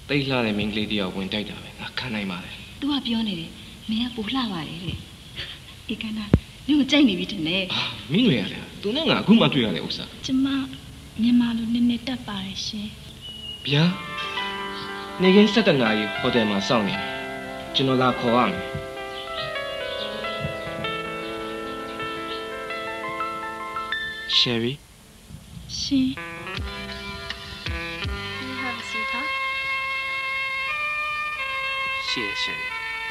တိတ်လှတဲ့မင်းကလေးတယောက်ဝင်တိုက်တာပဲငါခံနိုင်ပါတယ် तू ကပြောနေတယ်မင်းကပိုလှပါတယ်တဲ့ဧကန္တာမင်းကိုကြိုက်နေပြီတင်တယ်မင်းတွေရတယ်သူနဲ့ငါအခုမှတွေ့ရတဲ့ဥစ္စာကျမမြန်မာလိုနည်းနည်းတက်ပါတယ်ရှင်ဗျာနေကင်း7 နာရီဟိုတယ်မှာစောင့်နေကျွန်တော်လာခေါ်ရမယ်Sherry ရှင် You have a seat, huh? 谢谢 Sherry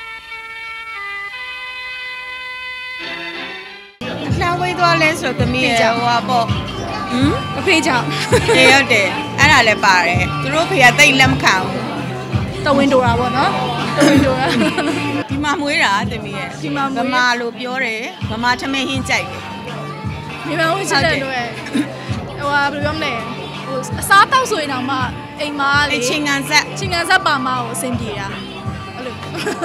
နှောင်းဝေးသွားလဲဆိုသမီးရဲ့ဟိုပါပေါ့အဖေကြောင့်နေရတယ်အဲ့ဒါလည်းပါတယ်သူတို့ဖေကတိတ်လက်မခံဘူးတဝင်းတိုတာပေါ့နော်တဝင်းတိုတာဒီမှာမွေးတာသမီးရဲ့ဒီမှာဗမာလို့ပြောတယ်ဗမာထမင်းဟင်းကြိုက်တယ်မြန်မာဦးချစ်တဲ့တို့ရဲ့ဟိုဘယ်လိုပြောမလဲဟိုအစားတောက်ဆိုရင်တော့မှအိမ်မှာလေချင်းကန်ဆက်ပါမကိုအဆင်ပြေတာအဲ့လို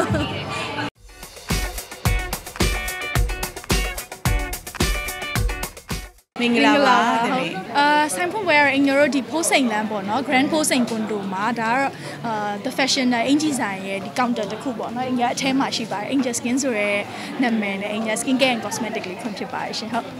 မင်္ဂလာပါသမီးဆိုင်ဖွင့်ပွဲရအင်္ဂရိုဒီပိုးစိန်လမ်းပေါ့နော် Grand ပိုးစိန်ကွန်ဒိုမှာဒါကတော့the fashion အင်ဂျီဆိုင်ရဲ့ဒီ counter တစ်ခုပေါ့နော်အင်္ဂါအထဲမှာရှိပါတယ် Angel Skin ဆိုရဲနာမည်နဲ့ Angel Skin Care and Cosmetic လေးဖွင့်ဖြစ်ပါတယ်ရှင်ဟုတ်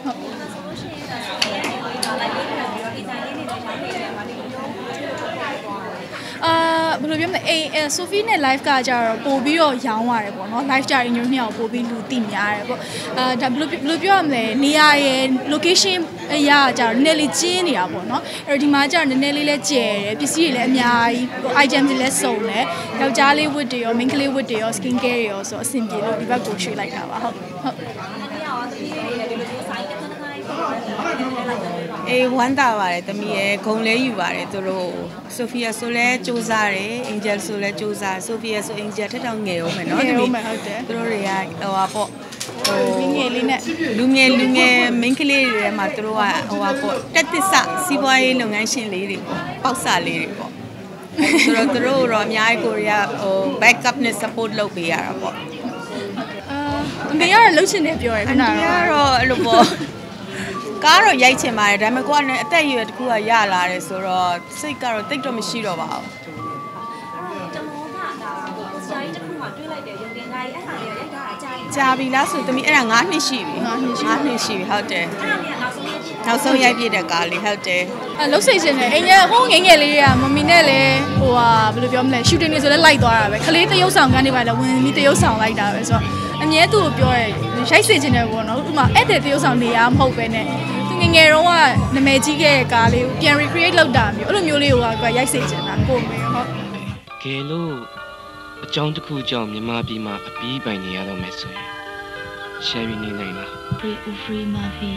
ဘယ်လိုပြောမလဲဆိုဖီနဲ့ live ကကြတော့ပို့ပြီးတော့ရောင်းရတယ်ပေါ့နော် live ကြရင်ညို့နှစ်ယောက်ပို့ပြီးလူသိများတယ်ပေါ့ဒါဘယ်လိုပြောရမလဲနေရာရဲ့ location အရာကြတော့နည်းနည်းလေးကျင်းနေတာပေါ့နော်အဲ့တော့ဒီမှာကြတော့နည်းနည်းလေးလဲကျယ်တယ်ပစ္စည်းတွေလည်းအများကြီး item တွေလည်းစုံတယ်ယောက်ျားလေးဝတ်တွေရော မိန်းကလေးဝတ်တွေရော skin care တွေရောဆိုအဆင်ပြေလို့ဒီဘက်ကိုရွှေ့လိုက်တာပါဟုတ်အေးဝမ်းသာပါတယ်သမီးရဲ့ဂုံလဲယူပါတယ်သူတို့ဆိုဖီယာဆိုလဲစူးစားတယ်အင်ဂျယ်ဆိုလဲစူးစားဆိုဖီယာဆိုအင်ဂျယ်ထက်တောင်ငယ်အောင်မယ်နော်သမီးဟုတ်တယ်သူတို့တွေကဟိုပါပေါ့ငယ်လေးနဲ့လူငယ်မိန်းကလေးတွေထဲမှာသူတို့ကဟိုပါပေါ့တက်သစ္စာစီးပွားရေးလုပ်ငန်းရှင်လေးတွေပေါ့ပေါက်စာလေးတွေပေါ့သူတို့တော့အများကြီးကိုရီးယားဟို backup နဲ့ support လုပ်ပေးရတာပေါ့အမေကတော့လှုပ်ချင်တယ်ပြောတယ်ခဏတော့အဲ့လိုပေါ့ကားတော့ရိုက်ချင်ပါတယ်ဒါပေမဲ့ကိုကအသက်အရွယ်တစ်ခုကရလာတယ်ဆိုတော့စိတ်ကတော့တိတ်တော့မရှိတော့ပါဘူးကျွန်တော်ကဒါဆရာကြီးတစ်ခုမှတွေးလိုက်တယ်ရုံတင်ကားကြီးအဲ့ဟာလေးရိုက်ထားတာကြာပြီလားဆိုသမီးအဲ့ဒါ9 နှစ်ရှိပြီ9 နှစ်ရှိပြီဟုတ်တယ်အဲ့ဒါလေးကနောက်ဆုံးရိုက်ပြတဲ့ကားလေးဟုတ်တယ်လှုပ်စိတ်ရှင်တယ်အိမ်ရဲ့ဟိုးငယ်လေးကမမီနဲ့လည်းဟိုဟာဘယ်လိုပြောမလဲ shooting နေဆိုလဲလိုက်သွားတာပဲခလေးတရုပ်ဆောင်ကန်းနေပါလေဝင်ပြီးတရုပ်ဆောင်လိုက်တာပဲဆိုတော့အမြဲသူ့ကိုပြောရဲရိုက်စေချင်တယ်ပေါ့နော်ဥပမာအဲ့တဲ့တရုပ်ဆောင်နေရမဟုတ်ပဲနဲ့ငယ်တော့ကနာမည်ကြီးခဲ့တဲ့ကားလေးကိုပြန် recreate လုပ်တာမျိုးအဲ့လိုမျိုးလေးကိုရိုက်စေချင်တာကိုမေဟုတ်ကဲလို့အကြောင်းတစ်ခုကြောင့်မြန်မာပြည်မှာအပြီးပိုင်နေရတော့မယ်ဆိုရင် Sherry နေနိုင်လား Free ou free ma vie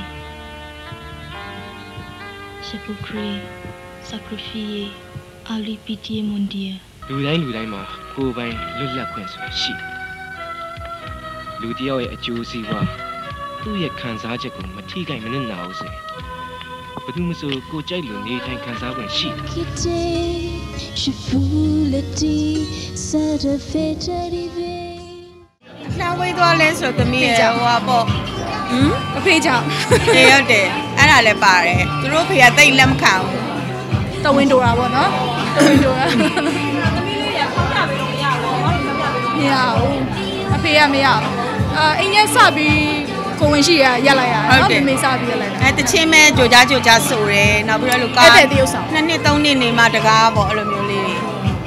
Je vous prie sacrifier à lui pitié mon Dieu လူတိုင်းမှာကိုယ်ပိုင်လွတ်လပ်ခွင့်ဆိုတာရှိလူတယောက်ရဲ့အကျိုးစီးပွားသူ့ရဲ့ခံစားချက်ကိုမထိခိုက်မနစ်နာဘူးဆိုရင်ဘယ်သူမှမဆိုကိုကြိုက်လို့နေထိုင်ခံစားခွင့်ရှိ Je voulais dire ça devait arriver နှောင်းဝေးသွားလဲဆိုသမီးရဲ့ဟိုပါပေါ့အဖေကြောင့်နေရတယ်အဲ့ဒါလည်းပါတယ်သူတို့ဖေကတိတ်လက်မခံဘူးတဝင်းတိုတာပေါ့နော်တဝင်းတိုတာသမီးလေးရဖောက်ပြပေးလို့မရဘူးဘာလို့ဖောက်ပြပေးလို့မရဘူးအဖေကမရဘူးအင်းရဲ့စပြီးကိုဝင်ရှိရရက်လိုက်ရနော်မေစပြီးရက်လိုက်တာတချင်းမဲ့ကြိုကြားဆိုတယ်နောက်ပြီးတော့လူကားတဲ့တရုပ်ဆောင် 2 နှစ် 3 နှစ်နေမှတကားပေါ့အဲ့လိုမျိုးလေး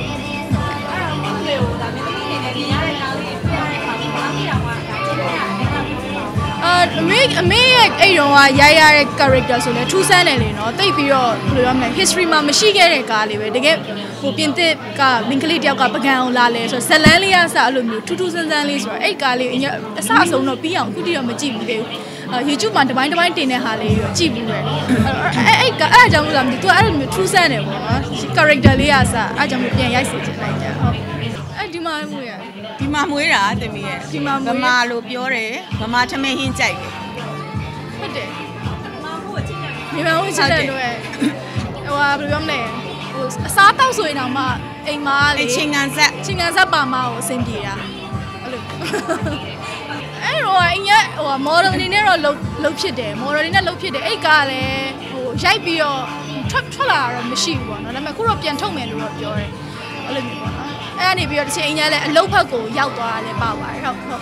အမေရဲ့အဲ့တော့ရိုက်ရတဲ့ character ဆိုလဲထူးဆန်းတယ်လေနော်တိတ်ပြီးတော့ဘယ်လိုပြောမလဲ history မှာမရှိခဲ့တဲ့ကားလေးပဲတကယ်ဟိုပြင်သစ်ကမင်္ဂလိတယောက်ကပကံအောင်လာလဲဆိုတော့ဇလန်းလေးကစအဲ့လိုမျိုးထူးဆန်းဆန်းလေးဆိုတော့အဲ့ကားလေးအစအဆုံးတော့ပြီးအောင်အခုတိတော့မကြည့်ဘူးလေ YouTube မှာတပိုင်းတင်တဲ့ဟာလေးကိုကြည့်ပြီးပဲအဲ့အကြောင်းလို့လားမသိ तू အဲ့လိုမျိုးထူးဆန်းတယ်ပေါ့နော် character လေးကစအဲ့ကြောင့်ပြန်ရိုက်စေချင်လိုက်ကြဟုတ်အဲ့ဒီမှာမွေးရဒီမှာမွေးတာသမီးရဲ့ဒီမှာဗမာလို့ပြောတယ်ဗမာထမင်းဟင်းကြိုက်တယ်ဟုတ်တယ်မြန်မာဦးချစ်တဲ့တို့ရဲ့ဟိုဘယ်လိုပြောမလဲဟိုအစားတောက်ဆိုရင်တော့မှအိမ်မှာလေချင်းကန်ဆက်ပါမကိုအဆင်ပြေတာအဲ့လိုအဲ့တော့အင်းရဲ့ဟို model အနေနဲ့တော့လုတ်ဖြစ်တယ် model အနေနဲ့လုတ်ဖြစ်တယ်အဲ့ကားလည်းဟိုရိုက်ပြီးတော့ထွက်လာတော့မရှိဘူးပေါ့နော်ဒါပေမဲ့ခုတော့ပြန်ထုတ်မယ်လို့တော့ပြောတယ်အဲ့လိုမျိုးပေါ့နော်အဲ့ကနေပြီးတော့တစ်ချိန်အညာလည်းအလုတ်ဖက်ကိုရောက်သွားတာလည်းပါပါတယ်ဟုတ်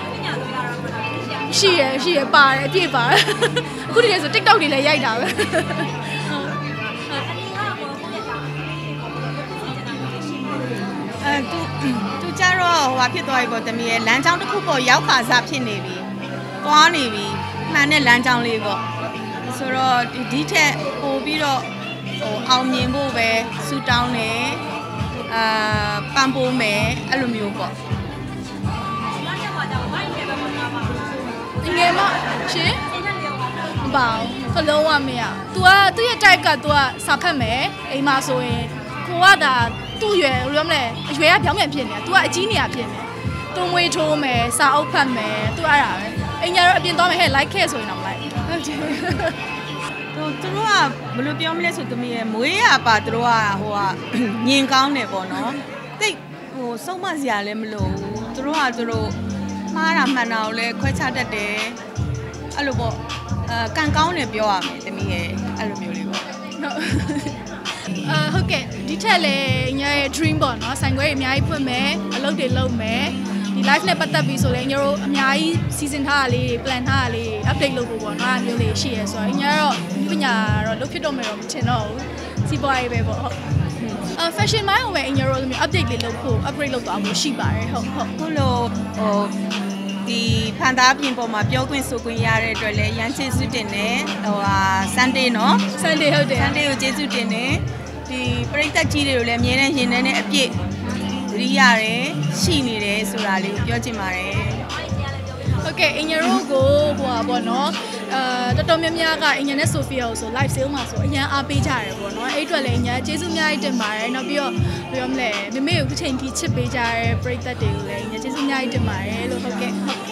ရှိရပါတယ်အပြည့်ပါတယ်အခုတည်းဆို TikTok တွေလည်းရိုက်တာပဲသူကြတော့ဟိုဟာဖြစ်သွားပြီပေါ့တမီးရဲ့လမ်းကြောင်းတစ်ခုပေါ့ရောက်ခါစားဖြစ်နေပြီသွားနေပြီမှန်တဲ့လမ်းကြောင်းလေးပေါ့ဆိုတော့ဒီထက်ပို့ပြီးတော့ဟိုအောင်မြင်ဖို့ပဲဆူတောင်းတယ်ပန်ပိုးမယ်အဲ့လိုမျိုးပေါ့ငယ်မရှင်မပါဘူးလုံးဝမရ तू ကသူ့ရဲ့ type က तू ကစာဖတ်မယ်အိမ်မှာဆိုရင်ကိုကဒါသူ့ရွယ်ဘယ်လိုမလဲအရွယ်ကပြောင်းပြန်ဖြစ်နေတာ तू ကအကြီးနေရဖြစ်နေသူ့မွေးထိုးမယ်စာအုပ်ဖတ်မယ် तू အဲ့ဒါပဲအိမ်ညာတော့အပြင်သွားမယ်ဟဲ့ like ခဲ့ဆိုရင်တော့ like ဟုတ်တယ်သူတို့ကဘယ်လိုပြောမလဲဆိုသမီးရဲ့မွေးရပါသူတို့ကဟိုကညင်ကောင်းတယ်ပေါ့နော်တိတ်ဟိုစုံမစရာလည်းမလိုဘူးသူတို့ကသူတို့မှားတာမှန်တာကိုလည်းခွဲခြားတတ်တယ်အဲ့လိုပေါ့ကန်ကောင်းတယ်ပြောရမယ်သမီးရဲ့အဲ့လိုမျိုးလေးပေါ့ဟုတ်ကဲ့ဒီထက်လည်းညာရဲ့ dream ပေါ့နော်ဆိုင်ခွဲတွေအများကြီးဖွင့်မယ်အလုပ်တွေလုပ်မယ်ဒီ live နဲ့ပတ်သက်ပြီးဆိုလည်းညီတို့အများကြီး season ထားတာလေး plan ထားတာလေး update လုပ်ဖို့ပေါ့နော်အဲ့မျိုးလေးရှိရဲဆိုတော့ညီကတော့ဒီပညာတော့လုပ်ဖြစ်တော့မယ်တော့မထင်တော့ဘူးစီးပွားရေးပဲပေါ့ဟုတ်fashion မိုင်းကိုပဲညီတို့လိုမျိုး update လေးလုပ်ဖို့ upgrade လုပ်သွားဖို့ရှိပါတယ်ဟုတ်ခုလိုဟိုဒီဖန်သားပြင်ပေါ်မှာပြောခွင့်ဆိုခွင့်ရတဲ့အတွက်လည်းရန်ကျေးဇူးတင်တယ်ဟိုဟာ Sunday နော် Sunday ဟုတ်တယ် Sunday ကိုကျေးဇူးတင်တယ်ဒီပရိသတ်ကြီးတွေကိုလည်းအမြဲတမ်းရင်ထဲနဲ့အပြည့်သတိရတယ်ရှိနေတယ်ဆိုတာလေးကိုပြောချင်ပါတယ်ဟုတ်ကဲ့အင်ဂျင်တို့ကိုဟိုပါပေါ့နော်တော်တော်များများကအင်ဂျင်နဲ့ဆိုဖီယာကိုဆို live sale မှာဆိုအရန်အားပေးကြရတယ်ပေါ့နော်အဲ့အတွက်လည်းအညာကျေးဇူးအများကြီးတင်ပါတယ်နောက်ပြီးတော့ပြောမလဲမမေကိုတစ်ချိန်ထိချစ်ပေးကြတဲ့ပရိသတ်တွေကိုလည်းအညာကျေးဇူးအများကြီးတင်ပါတယ်လို့ဟုတ်ကဲ့